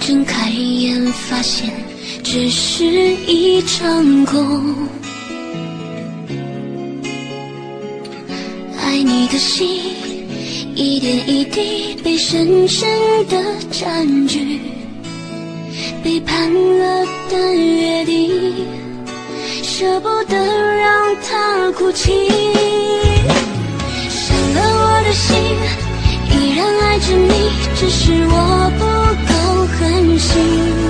睁开眼发现只是一场空，爱你的心一点一滴被深深的占据，背叛了的约定，舍不得让它哭泣，伤了我的心，依然爱着你，只是我不够狠心，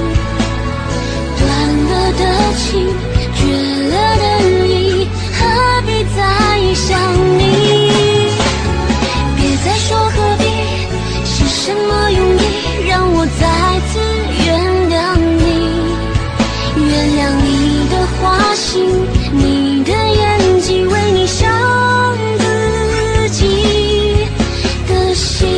断了的情，绝了的意，何必再想你？别再说何必，是什么用意让我再次原谅你？原谅你的花心，你的眼睛，为你伤自己的心。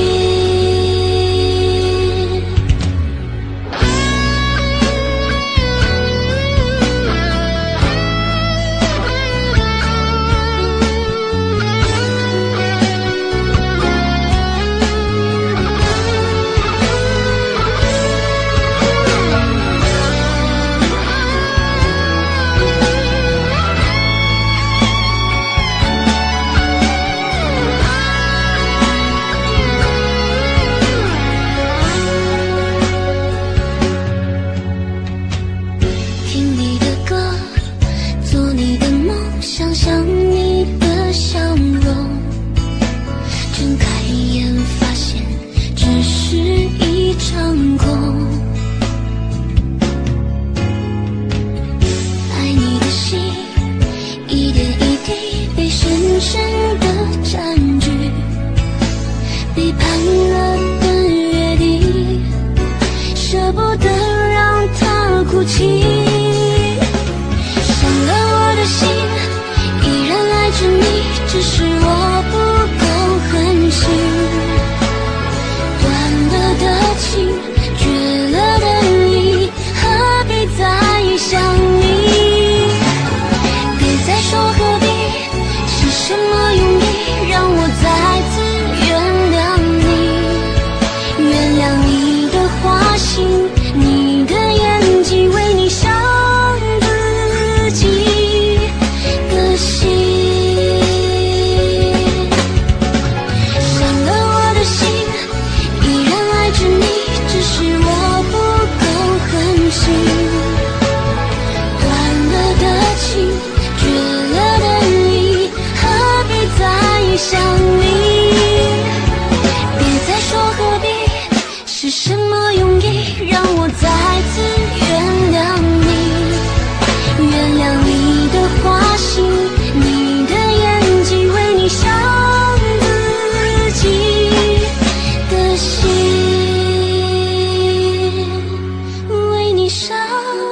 听你的歌，做你的梦，想象你的笑容，睁开眼发现只是一场空，爱你的心一点一滴被深深的占据，背叛了的约定，舍不得让它哭泣，伤了我的心，依然爱着你，只是我不够狠心，断了的情，绝了的意，何必再想你？别再说何必，是什么用意让我再次原谅你？原谅你的花心，你的眼睛，为你伤自己的心，伤了我的心，依然爱着你，只是我不够狠心，断了的情，绝了的意，何必再想你？别再说何必，是什么用意让我再次原谅你？原谅你的花心，你的眼睛，为你伤自己的心，为你伤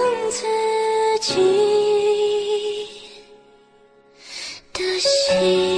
自己的心。